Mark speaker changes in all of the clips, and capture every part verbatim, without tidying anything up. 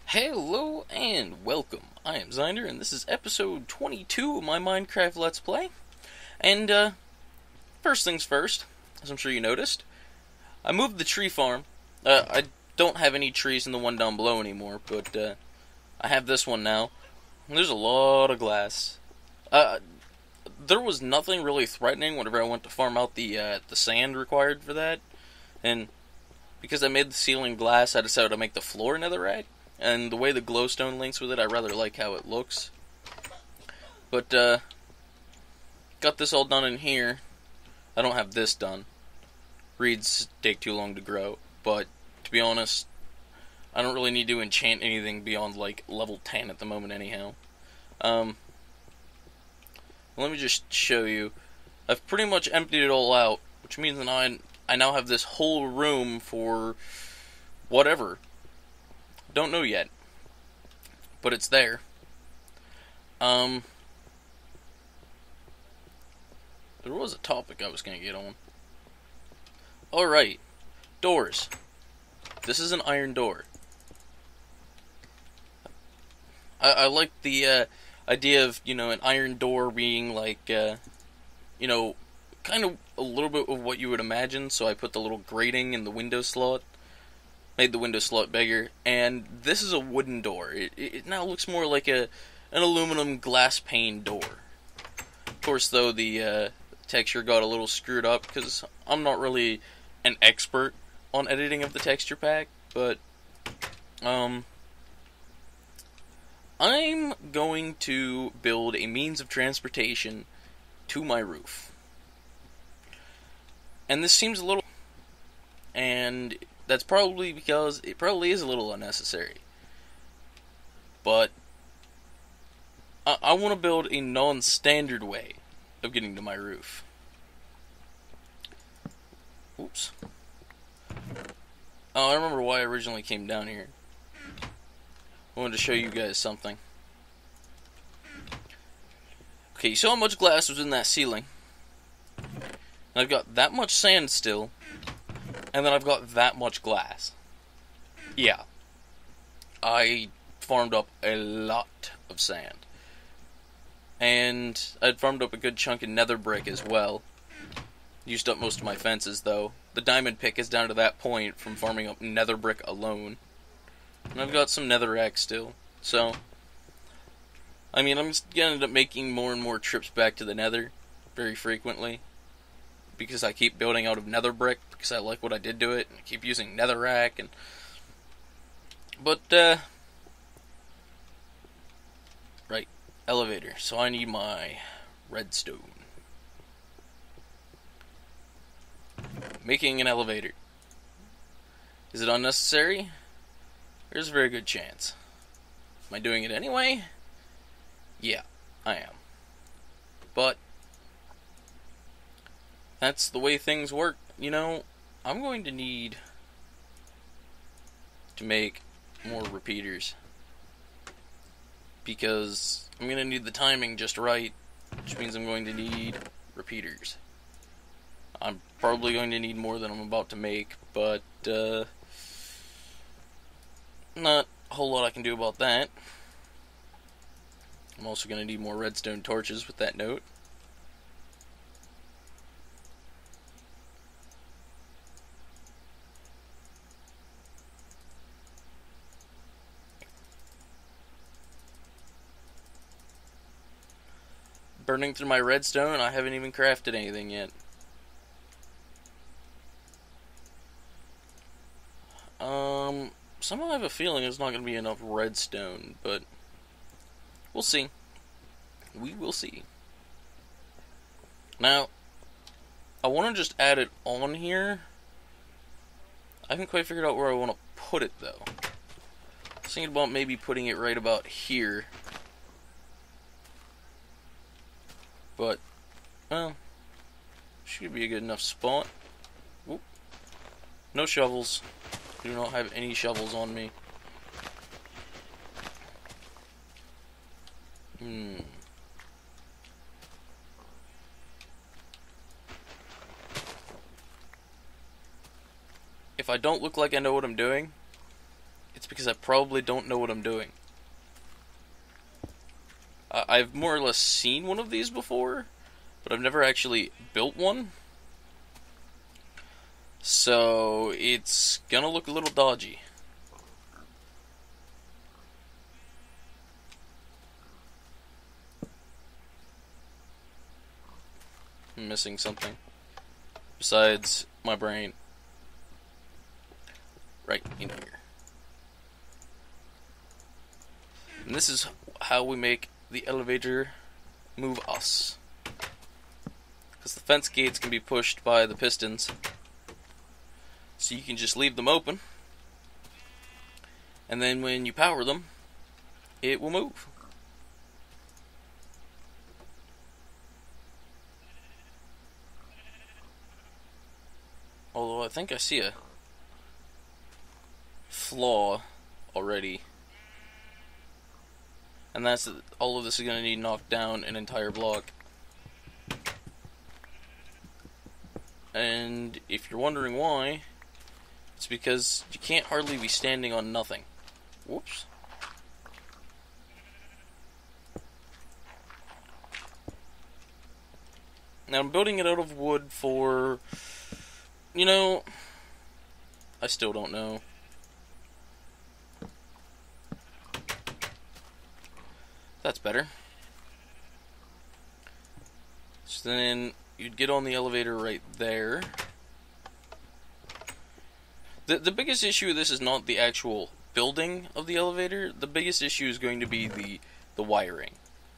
Speaker 1: Hello and welcome. I am Zeinder, and this is episode twenty-two of my Minecraft Let's Play. And, uh, first things first, as I'm sure you noticed, I moved the tree farm. Uh, I don't have any trees in the one down below anymore, but, uh, I have this one now. And there's a lot of glass. Uh, there was nothing really threatening whenever I went to farm out the, uh, the sand required for that. And because I made the ceiling glass, I decided to make the floor netherrack. And the way the glowstone links with it, I rather like how it looks. But, uh, got this all done in here. I don't have this done. Reeds take too long to grow. But, to be honest, I don't really need to enchant anything beyond, like, level ten at the moment anyhow. Um, let me just show you. I've pretty much emptied it all out, which means that I, I now have this whole room for whatever. Don't know yet, but it's there. Um, there was a topic I was going to get on. Alright, doors. This is an iron door. I, I like the uh, idea of, you know, an iron door being like, uh, you know, kind of a little bit of what you would imagine, so I put the little grating in the window slot. Made the window slot bigger, and this is a wooden door. It, it now looks more like a an aluminum glass pane door. Of course, though, the uh, texture got a little screwed up, because I'm not really an expert on editing of the texture pack, but um, I'm going to build a means of transportation to my roof. And this seems a little... and... that's probably because it probably is a little unnecessary. But I, I want to build a non-standard way of getting to my roof. Oops. Oh, I remember why I originally came down here. I wanted to show you guys something. Okay, you saw how much glass was in that ceiling. And I've got that much sand still. And then I've got that much glass. Yeah. I farmed up a lot of sand. And I'd farmed up a good chunk of nether brick as well. Used up most of my fences, though. The diamond pick is down to that point from farming up nether brick alone. And I've got some netherrack still. So, I mean, I'm just gonna end up making more and more trips back to the nether very frequently. Because I keep building out of nether brick, because I like what I did to it, and I keep using netherrack, and... But, uh... right, elevator. So I need my redstone. Making an elevator. Is it unnecessary? There's a very good chance. Am I doing it anyway? Yeah, I am. But... that's the way things work. You know, I'm going to need to make more repeaters. Because I'm going to need the timing just right, which means I'm going to need repeaters. I'm probably going to need more than I'm about to make, but uh, not a whole lot I can do about that. I'm also going to need more redstone torches with that note. Burning through my redstone, I haven't even crafted anything yet. Um, somehow I have a feeling there's not going to be enough redstone, but we'll see. We will see. Now, I want to just add it on here. I haven't quite figured out where I want to put it, though. I was thinking about maybe putting it right about here. But, well, should be a good enough spot. Oop. No shovels. I do not have any shovels on me. Hmm. If I don't look like I know what I'm doing, it's It's because I probably don't know what I'm doing. Uh, I've more or less seen one of these before, but I've never actually built one. So it's gonna look a little dodgy. I'm missing something besides my brain. Right in here. And this is how we make the elevator move us. Because the fence gates can be pushed by the pistons. So you can just leave them open. And then when you power them, it will move. Although I think I see a flaw already. And that's that all of this is going to need knocked down an entire block. And if you're wondering why, it's because you can't hardly be standing on nothing. Whoops. Now I'm building it out of wood for, you know, I still don't know. That's better. So then you'd get on the elevator right there. The the biggest issue of this is not the actual building of the elevator. The biggest issue is going to be the the wiring.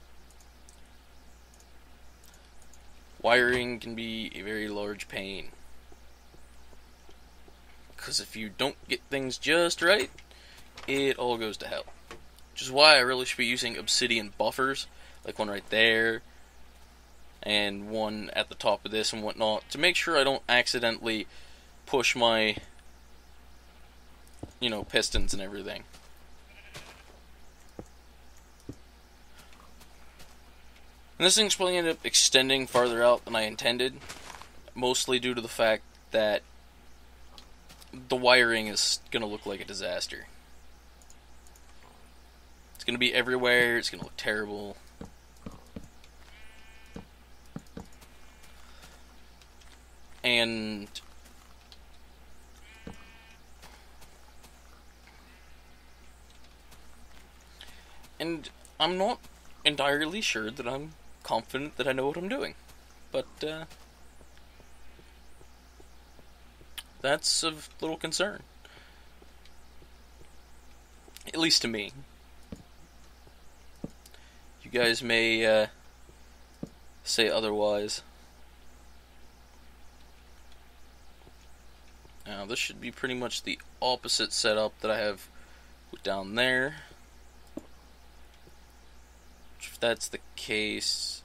Speaker 1: Wiring can be a very large pain. Because if you don't get things just right, it all goes to hell. Which is why I really should be using obsidian buffers, like one right there, and one at the top of this and whatnot, to make sure I don't accidentally push my, you know, pistons and everything. And this thing's probably ended up extending farther out than I intended, mostly due to the fact that the wiring is going to look like a disaster. It's going to be everywhere, it's going to look terrible. And and I'm not entirely sure that I'm confident that I know what I'm doing. But uh, that's of little concern. At least to me. You guys may uh, say otherwise. Now this should be pretty much the opposite setup that I have down there. If that's the case,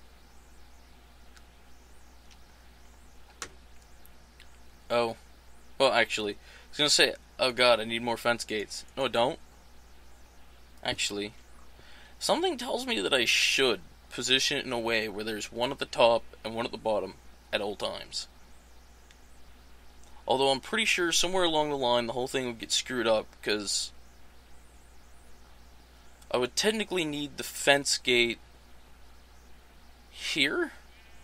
Speaker 1: oh, well actually, I was gonna say, oh god, I need more fence gates. No, I don't. Actually, something tells me that I should position it in a way where there's one at the top and one at the bottom at all times. Although I'm pretty sure somewhere along the line the whole thing would get screwed up, because I would technically need the fence gate here.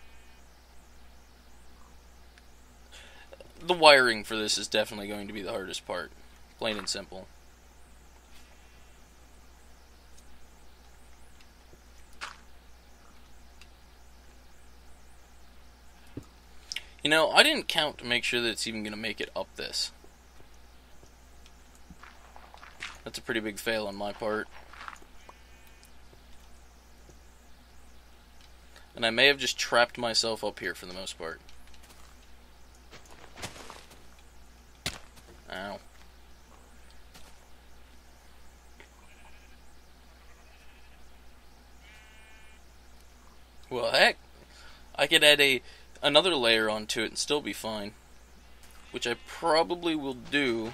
Speaker 1: The wiring for this is definitely going to be the hardest part, plain and simple. You know, I didn't count to make sure that it's even going to make it up this. That's a pretty big fail on my part. And I may have just trapped myself up here for the most part. Ow. Well, heck, I could add a another layer onto it and still be fine. Which I probably will do.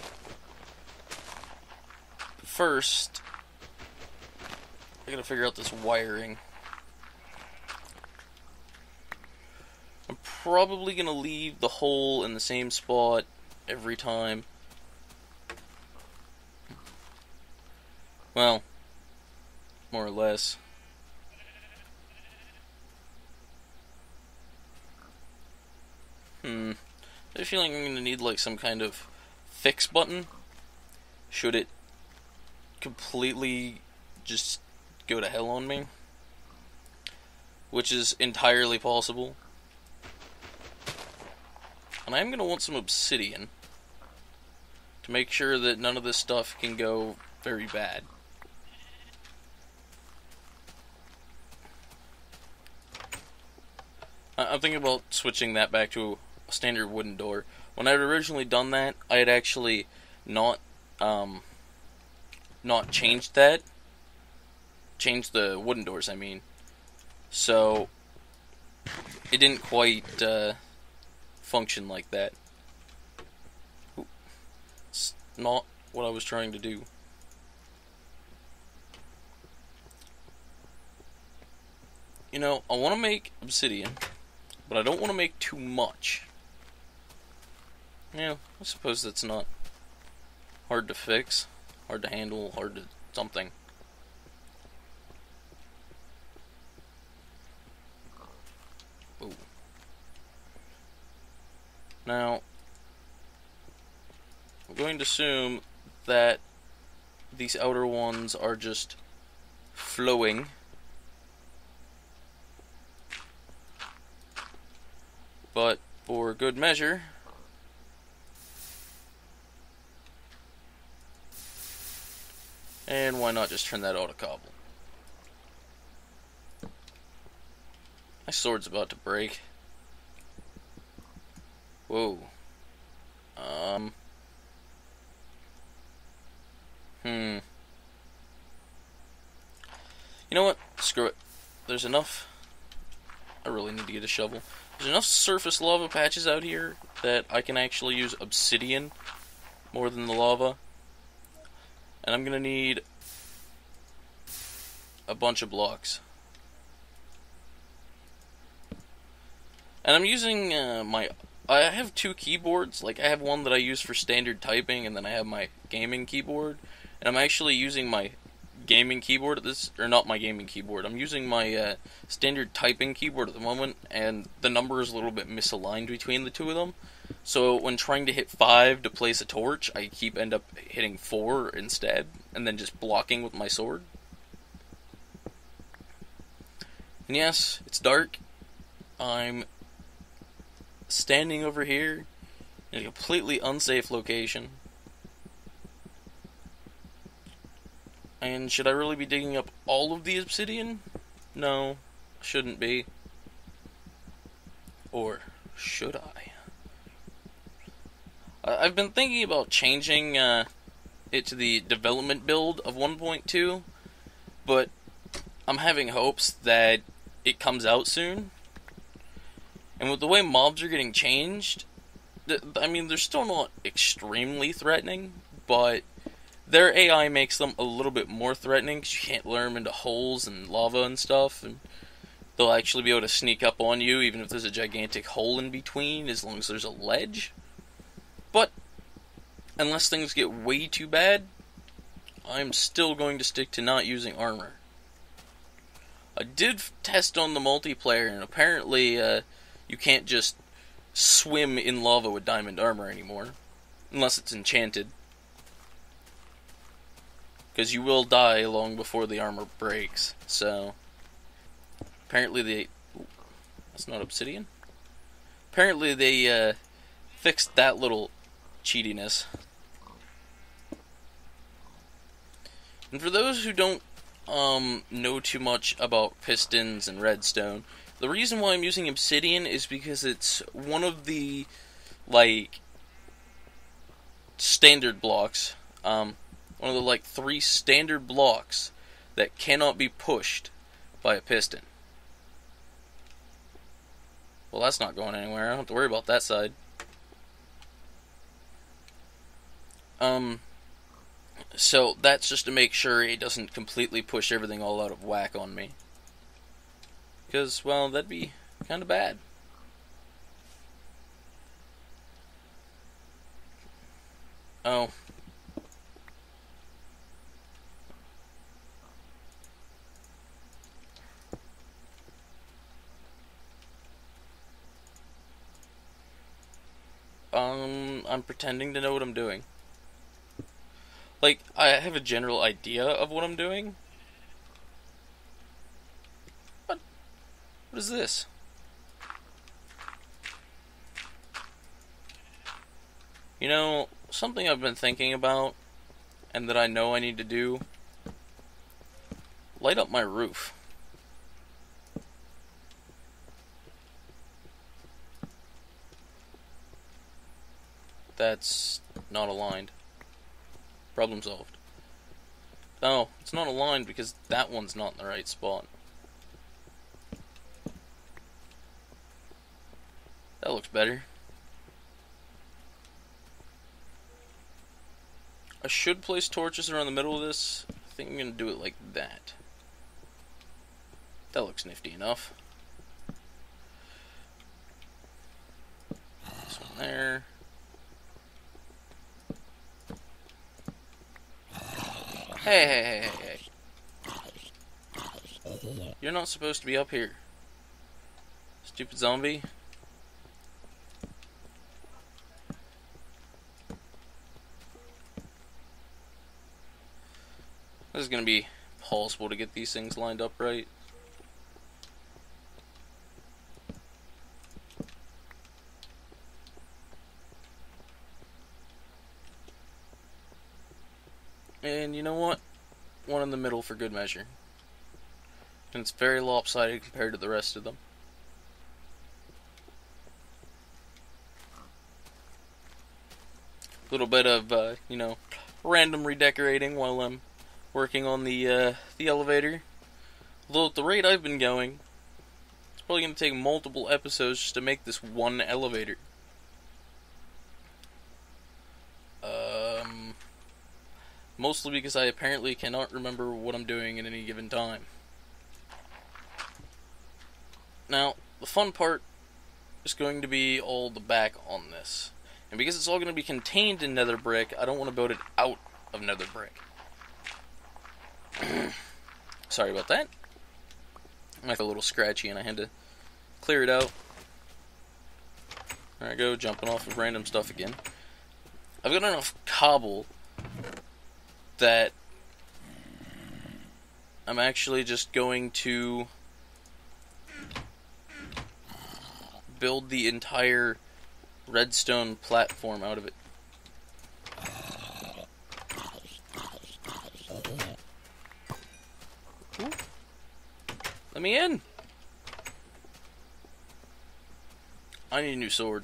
Speaker 1: First, I gotta figure out this wiring. I'm probably gonna leave the hole in the same spot every time. Well, more or less. Hmm. I have a feeling I'm going to need like some kind of fix button. Should it completely just go to hell on me. Which is entirely possible. And I'm going to want some obsidian. To make sure that none of this stuff can go very bad. I'm thinking about switching that back to a standard wooden door. When I had originally done that, I had actually not, um, not changed that. Changed the wooden doors, I mean. So, it didn't quite, uh, function like that. Ooh, it's not what I was trying to do. You know, I want to make obsidian, but I don't want to make too much. Yeah, I suppose that's not hard to fix, hard to handle, hard to something. Ooh. Now, I'm going to assume that these outer ones are just flowing. But for good measure, and why not just turn that auto cobble? My sword's about to break. Whoa. Um. Hmm. You know what? Screw it. There's enough. I really need to get a shovel. There's enough surface lava patches out here that I can actually use obsidian more than the lava. And I'm gonna need a bunch of blocks. And I'm using uh, my... I have two keyboards. Like, I have one that I use for standard typing, and then I have my gaming keyboard. And I'm actually using my gaming keyboard at this... Or not my gaming keyboard. I'm using my uh, standard typing keyboard at the moment, and the number is a little bit misaligned between the two of them. So when trying to hit five to place a torch, I keep end up hitting four instead, and then just blocking with my sword. And yes, it's dark. I'm standing over here in a completely unsafe location. And should I really be digging up all of the obsidian? No, shouldn't be. Or should I? I've been thinking about changing uh, it to the development build of one point two, but I'm having hopes that it comes out soon. And with the way mobs are getting changed, th I mean, they're still not extremely threatening, but their A I makes them a little bit more threatening, because you can't lure them into holes and lava and stuff, and they'll actually be able to sneak up on you, even if there's a gigantic hole in between, as long as there's a ledge. But, unless things get way too bad, I'm still going to stick to not using armor. I did test on the multiplayer, and apparently, uh, you can't just swim in lava with diamond armor anymore. Unless it's enchanted. Because you will die long before the armor breaks, so... Apparently they... Ooh, that's not obsidian? Apparently they, uh, fixed that little cheatiness. And for those who don't, um, know too much about pistons and redstone, the reason why I'm using obsidian is because it's one of the, like, standard blocks, um, one of the, like, three standard blocks that cannot be pushed by a piston. Well, that's not going anywhere. I don't have to worry about that side. Um, so that's just to make sure it doesn't completely push everything all out of whack on me. Because, well, that'd be kind of bad. Oh. I'm pretending to know what I'm doing. Like, I have a general idea of what I'm doing. But, what is this? You know, something I've been thinking about, and that I know I need to do, light up my roof. That's not aligned. Problem solved. No, it's not aligned because that one's not in the right spot. That looks better. I should place torches around the middle of this. I think I'm going to do it like that. That looks nifty enough. This one there. Hey, hey, hey, hey, hey. You're not supposed to be up here. Stupid zombie. This is going to be possible to get these things lined up right. And you know what? One in the middle for good measure. And it's very lopsided compared to the rest of them. A little bit of, uh, you know, random redecorating while I'm working on the uh, the elevator. Although at the rate I've been going, it's probably going to take multiple episodes just to make this one elevator. Um, mostly because I apparently cannot remember what I'm doing at any given time. Now, the fun part is going to be all the back on this. And because it's all going to be contained in nether brick, I don't want to build it out of nether brick. Sorry about that. I feel a little scratchy and I had to clear it out. There I go, jumping off of random stuff again. I've got enough cobble that I'm actually just going to build the entire redstone platform out of it. Ooh. Let me in. I need a new sword.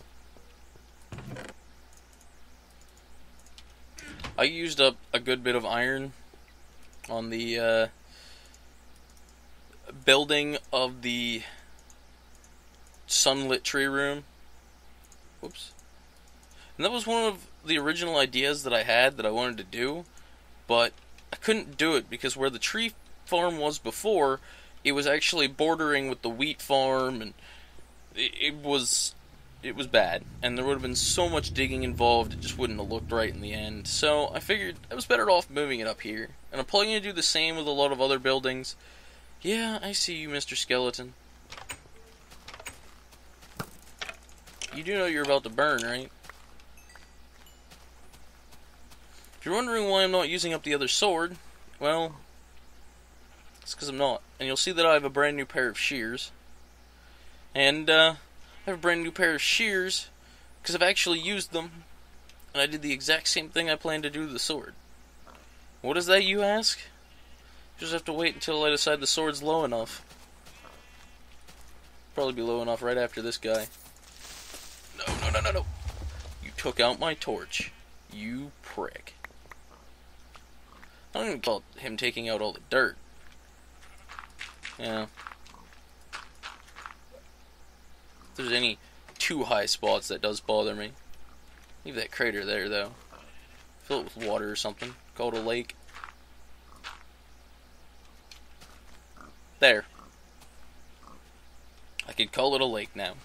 Speaker 1: I used up a good bit of iron on the uh, building of the sunlit tree room. Whoops. And that was one of the original ideas that I had that I wanted to do, but I couldn't do it because where the tree farm was before, it was actually bordering with the wheat farm, and it, it was it was bad, and there would have been so much digging involved, it just wouldn't have looked right in the end. So I figured I was better off moving it up here, and I'm probably going to do the same with a lot of other buildings. Yeah, I see you, Mister Skeleton. You do know you're about to burn, right? If you're wondering why I'm not using up the other sword, well, it's because I'm not. And you'll see that I have a brand new pair of shears. And, uh, I have a brand new pair of shears because I've actually used them. And I did the exact same thing I planned to do to the sword. What is that, you ask? You just have to wait until I decide the sword's low enough. Probably be low enough right after this guy. No, no, no, no, no. You took out my torch. You prick. I don't even call it him taking out all the dirt. Yeah. If there's any too high spots, that does bother me. Leave that crater there, though. Fill it with water or something. Call it a lake. There. I could call it a lake now.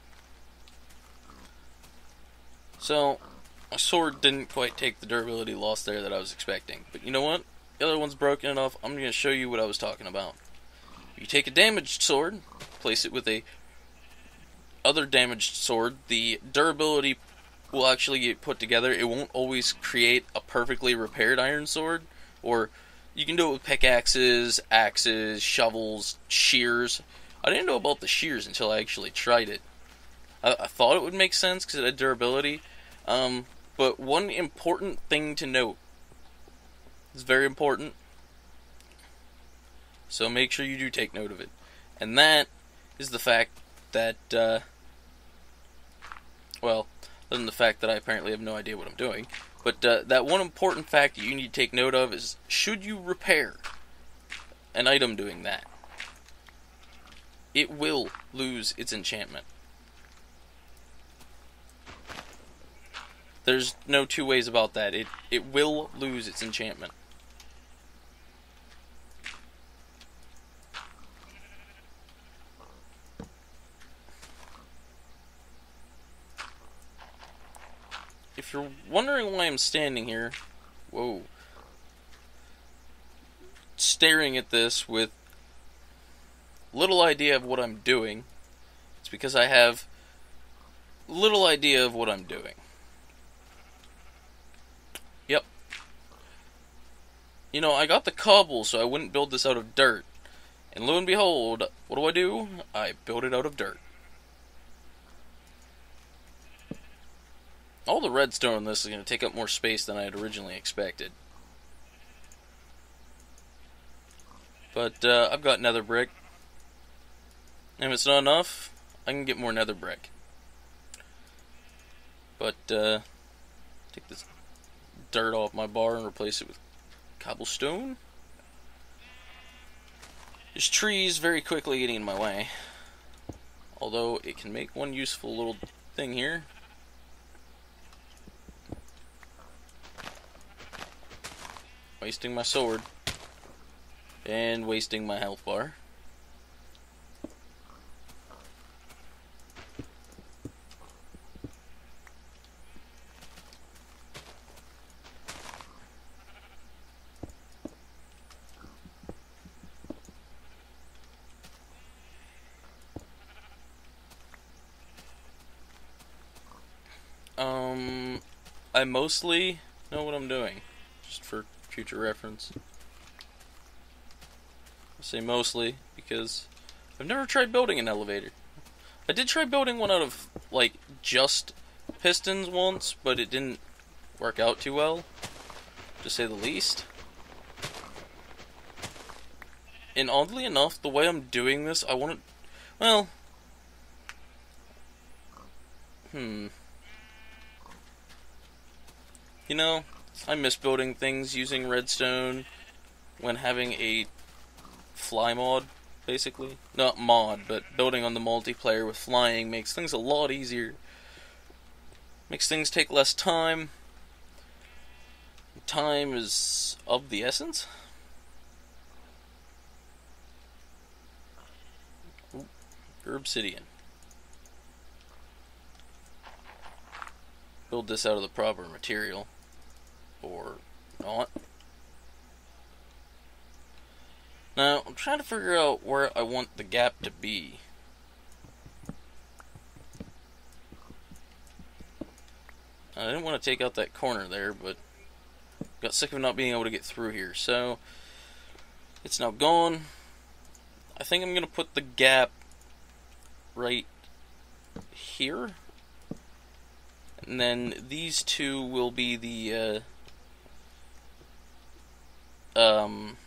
Speaker 1: So, my sword didn't quite take the durability loss there that I was expecting. But you know what? The other one's broken enough. I'm going to show you what I was talking about. You take a damaged sword, place it with a other damaged sword. The durability will actually get put together. It won't always create a perfectly repaired iron sword, or you can do it with pickaxes, axes, shovels, shears. I didn't know about the shears until I actually tried it. I, I thought it would make sense because it had durability, um, but one important thing to note, it's very important, so make sure you do take note of it, and that is the fact that, uh, well, other than the fact that I apparently have no idea what I'm doing, but uh, that one important fact that you need to take note of is, should you repair an item doing that, it will lose its enchantment. There's no two ways about that. It it will lose its enchantment. If you're wondering why I'm standing here, whoa, staring at this with little idea of what I'm doing, it's because I have little idea of what I'm doing. Yep. You know, I got the cobble so I wouldn't build this out of dirt. And lo and behold, what do I do? I build it out of dirt. All the redstone in this is going to take up more space than I had originally expected. But uh, I've got nether brick. And if it's not enough, I can get more nether brick. But, uh, take this dirt off my bar and replace it with cobblestone. There's trees very quickly getting in my way. Although it can make one useful little thing here. Wasting my sword. And wasting my health bar. Um, I mostly know what I'm doing, just for future reference. I say mostly because I've never tried building an elevator. I did try building one out of, like, just pistons once, but it didn't work out too well, to say the least. And oddly enough, the way I'm doing this, I want to, well, hmm... You know, I miss building things using redstone when having a fly mod, basically. Not mod, but building on the multiplayer with flying makes things a lot easier. Makes things take less time. Time is of the essence. Ooh, obsidian. Build this out of the proper material. Or not. Now, I'm trying to figure out where I want the gap to be. I didn't want to take out that corner there, but got sick of not being able to get through here, so it's now gone. I think I'm going to put the gap right here. And then these two will be the, uh, um,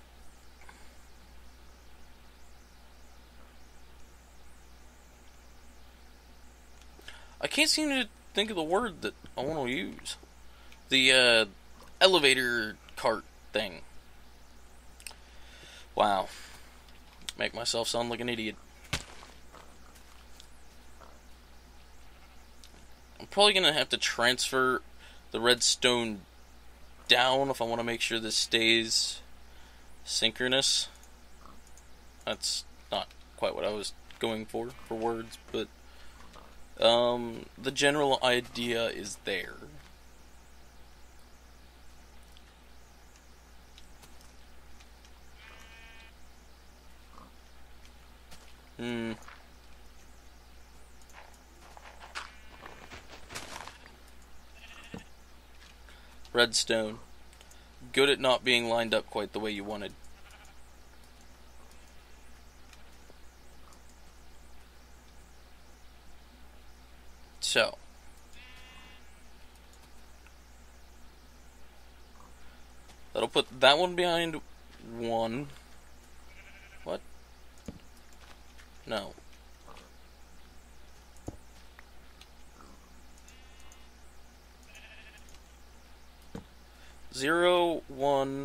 Speaker 1: I can't seem to think of the word that I want to use. The, uh, elevator cart thing. Wow. Make myself sound like an idiot. I'm probably going to have to transfer the redstone down if I want to make sure this stays synchronous. That's not quite what I was going for, for words, but um, the general idea is there. Hmm. redstone. Good at not being lined up quite the way you wanted. So, that'll put that one behind one. What? No. Zero, one.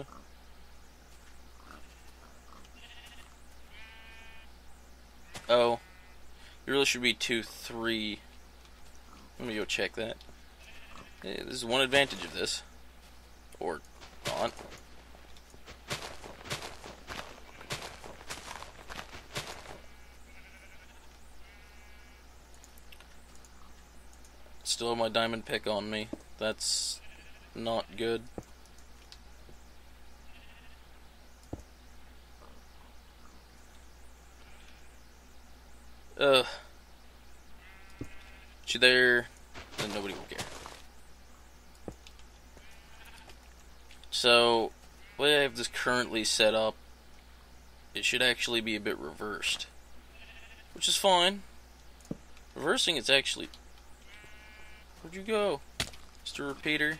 Speaker 1: Oh. It really should be two, three. Let me go check that. Hey, this is one advantage of this. Or not. Still have my diamond pick on me. That's not good. Ugh. Put you there, then nobody will care. So, the way I have this currently set up, it should actually be a bit reversed. Which is fine. Reversing it's actually... Where'd you go, Mister Repeater?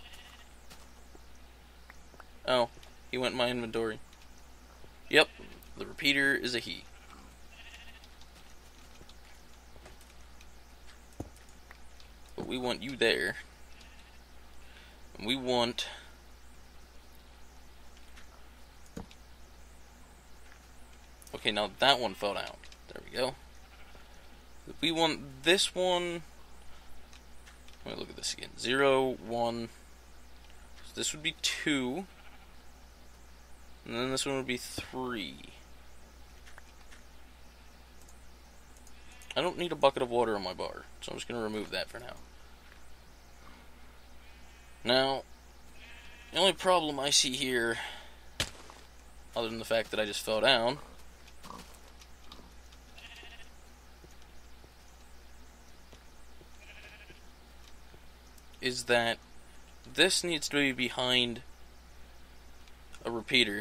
Speaker 1: Oh, he went in my inventory. Yep, the repeater is a he. But we want you there. And we want... Okay, now that one fell down. There we go. We want this one... Let me look at this again. Zero, one. So this would be two. And then this one would be three. I don't need a bucket of water on my bar, so I'm just going to remove that for now. Now, the only problem I see here, other than the fact that I just fell down, is that this needs to be behind a repeater.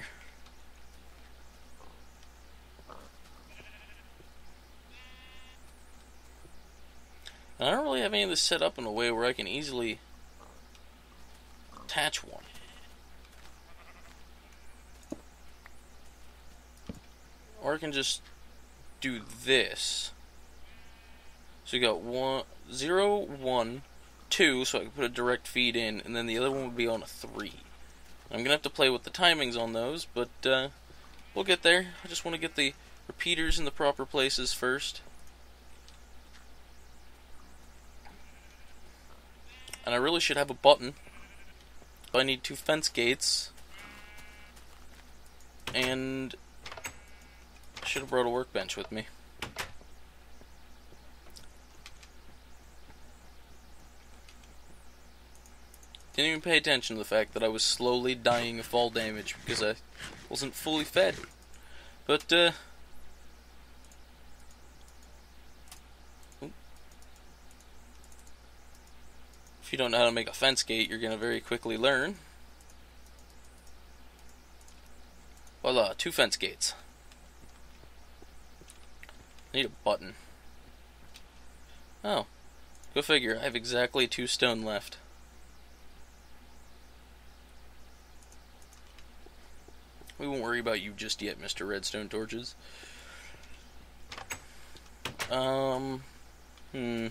Speaker 1: And I don't really have any of this set up in a way where I can easily attach one. Or I can just do this. So you got one, zero, one, two, so I can put a direct feed in, and then the other one would be on a three. I'm gonna have to play with the timings on those, but uh, we'll get there. I just want to get the repeaters in the proper places first. And I really should have a button. I need two fence gates. And I should have brought a workbench with me. Didn't even pay attention to the fact that I was slowly dying of fall damage because I wasn't fully fed. But, uh... if you don't know how to make a fence gate, you're going to very quickly learn. Voila, two fence gates. I need a button. Oh, go figure, I have exactly two stone left. We won't worry about you just yet, Mister Redstone Torches. Um, hmm...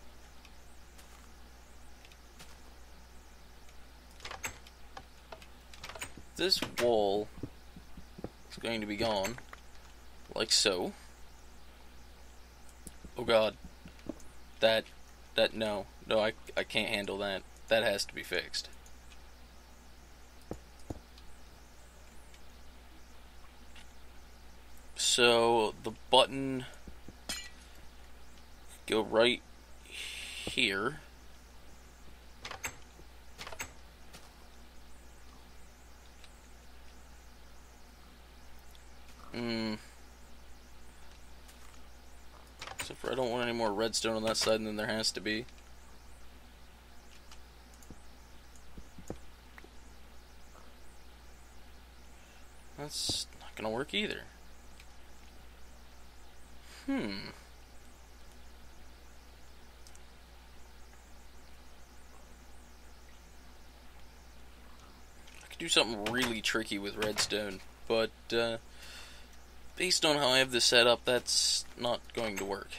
Speaker 1: This wall is going to be gone, like so. Oh god, that, that, no, no, I, I can't handle that. That has to be fixed. So, the button, go right here. Hmm. Except for I don't want any more redstone on that side, and then there has to be. That's not gonna work either. Hmm. I could do something really tricky with redstone, but uh, based on how I have this set up, that's not going to work.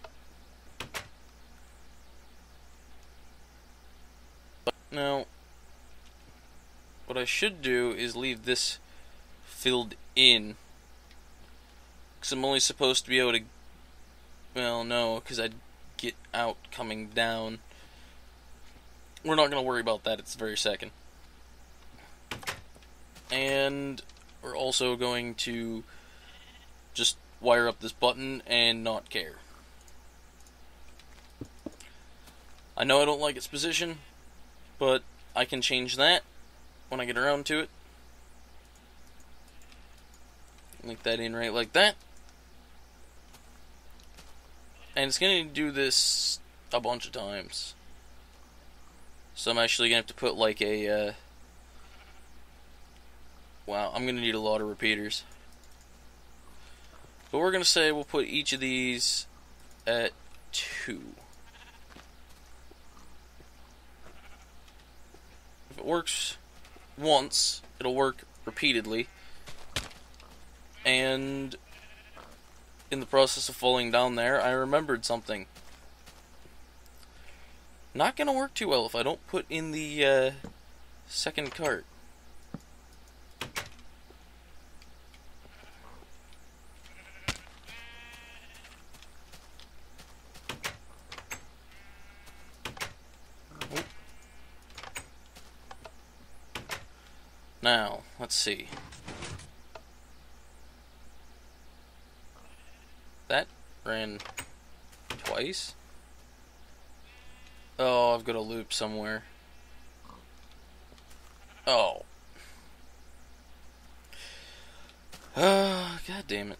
Speaker 1: Now, what I should do is leave this filled in, because I'm only supposed to be able to, well, no, because I'd get out coming down. We're not going to worry about that at this very second. And we're also going to just wire up this button and not care. I know I don't like its position, but I can change that when I get around to it. Link that in right like that. And it's going to do this a bunch of times. So I'm actually going to have to put like a... Uh, wow, I'm going to need a lot of repeaters. But we're going to say we'll put each of these at two. If it works once, it'll work repeatedly. And in the process of falling down there, I remembered something. Not gonna work too well if I don't put in the uh, second cart. Now, let's see. That ran twice? Oh, I've got a loop somewhere. Oh. Oh, god damn it.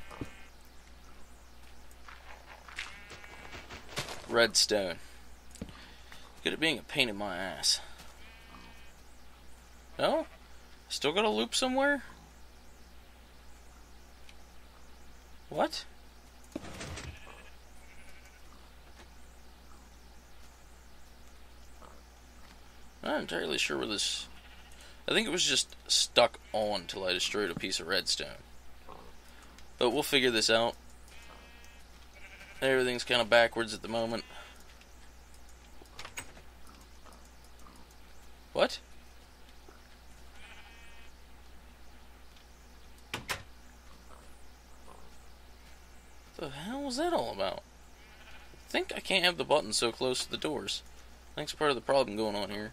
Speaker 1: Redstone. Good at being a pain in my ass. No? Still got a loop somewhere? What? I'm not entirely sure where this... I think it was just stuck on till I destroyed a piece of redstone. But we'll figure this out. Everything's kind of backwards at the moment. What? What the hell was that all about? I think I can't have the button so close to the doors. I think it's part of the problem going on here.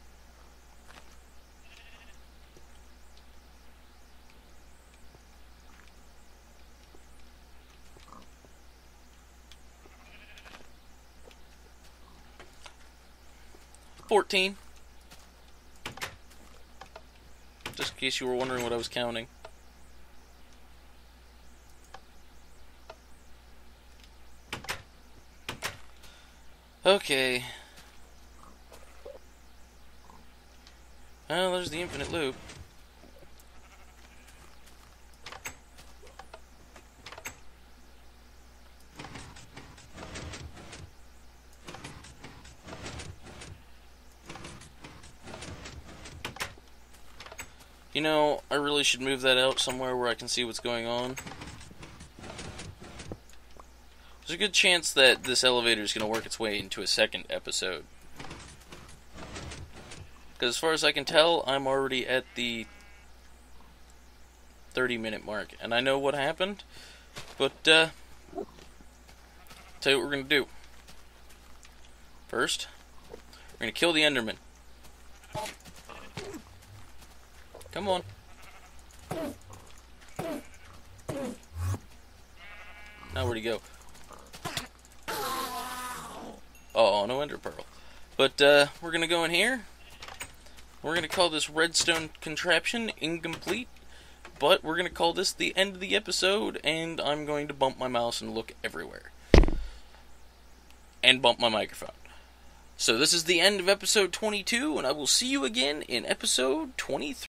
Speaker 1: fourteen. Just in case you were wondering what I was counting. Okay. Well, there's the infinite loop. You know, I really should move that out somewhere where I can see what's going on. There's a good chance that this elevator is going to work its way into a second episode. Because as far as I can tell, I'm already at the thirty minute mark. And I know what happened, but, uh, I'll tell you what we're going to do. First, we're going to kill the Enderman. Come on. Now where'd he go? Oh, no ender pearl. But, uh, we're gonna go in here. We're gonna call this redstone contraption incomplete. But we're gonna call this the end of the episode, and I'm going to bump my mouse and look everywhere. And bump my microphone. So this is the end of episode twenty-two, and I will see you again in episode twenty-three.